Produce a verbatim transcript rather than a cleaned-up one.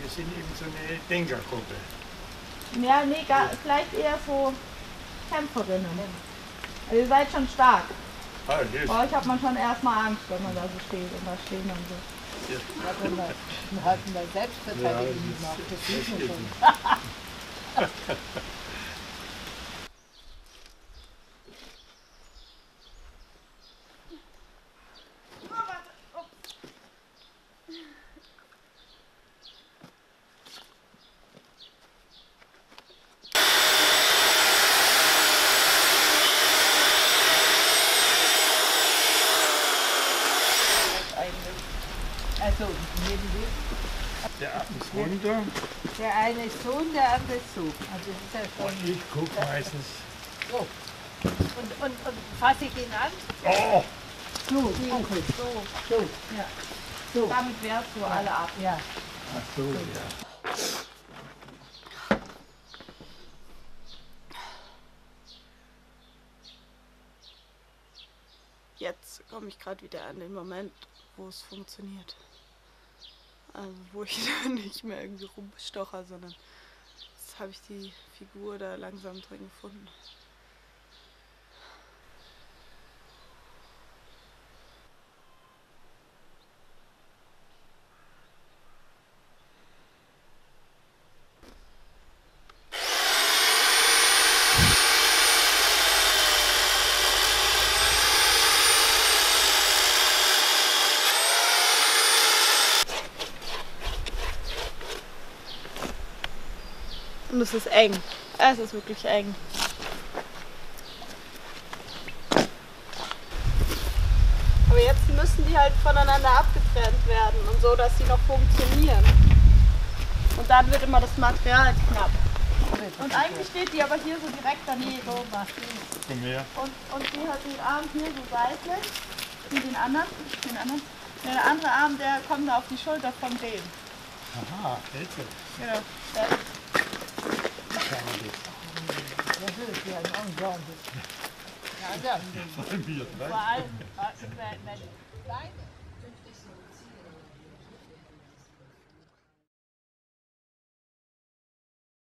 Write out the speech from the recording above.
wir sind eben so eine Denkergruppe. Ja, nee, gar, vielleicht eher so Kämpferinnen. Also ihr seid schon stark. Ah, yes. Bei euch hat man schon erstmal Angst, wenn man da so steht und da stehen und so. Ja. Ja, wenn wir, wir hatten da Selbstverteidigung Ja, gemacht, das das sieht man geht schon. Also, neben dem, Der Ab ist runter der eine ist so und der andere ist so. Also das ist ja schon und ich gucke meistens. so. Und, und, und fasse ich ihn an? Oh! So, Onkel. So, So, ja. So. damit wehrst du alle ab. Ja. Ach so, ja. Jetzt komme ich gerade wieder an den Moment, wo es funktioniert. Also wo ich nicht mehr irgendwie rumstocher, sondern jetzt habe ich die Figur da langsam drin gefunden. Und es ist eng. Es ist wirklich eng. Aber jetzt müssen die halt voneinander abgetrennt werden und so, dass sie noch funktionieren. Und dann wird immer das Material knapp. Und eigentlich steht die aber hier so direkt daneben. Komm her. Und, und die hat den Arm hier so seitlich. Wie den anderen. Den anderen. Ja, der andere Arm, der kommt da auf die Schulter von dem. Aha, jetzt. Genau. Der, Das ist ja ein Ensemble. Ja, das Von mir, vor allem, wenn, wenn beide